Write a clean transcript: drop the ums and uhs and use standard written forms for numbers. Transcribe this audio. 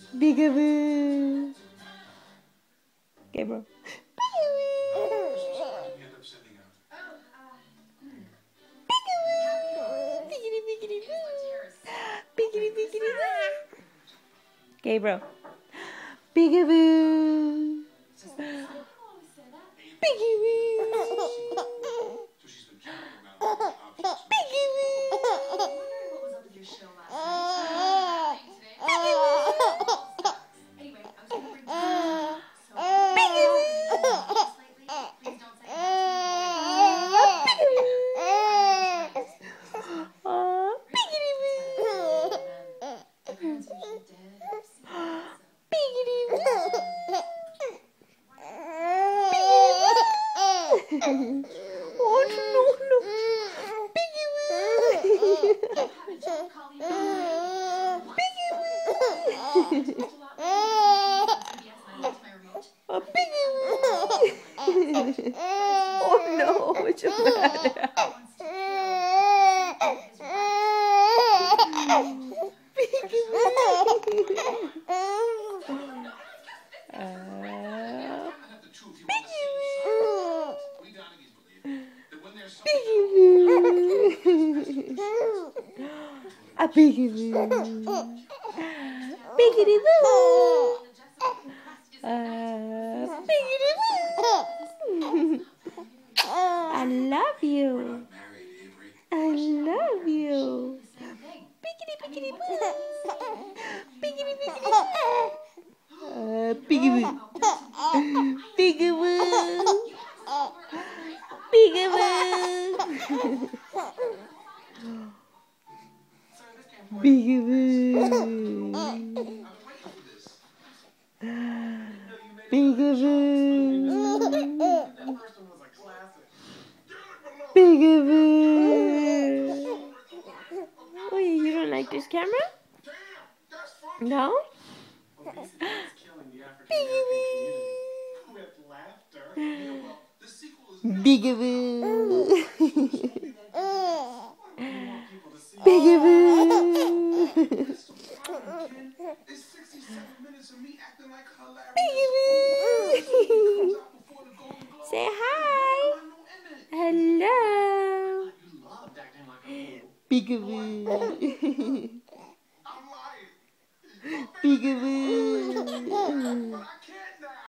Peekaboo. Okay, bro. Okay, bro. Peekaboo. Peekaboo. Oh no, no. A piggy. Oh no, what's the matter? A peekaboo. Peekaboo. Peekaboo. I love you. I love you. Peekity peekity boo. Peekity peekity boo. Peekaboo. Peekaboo. Peekaboo. Peekaboo. Peekaboo. Peekaboo. Oh, you don't like this camera? No? Peekaboo. Peekaboo. Peekaboo. Say hi. Hello. Peekaboo. Peekaboo.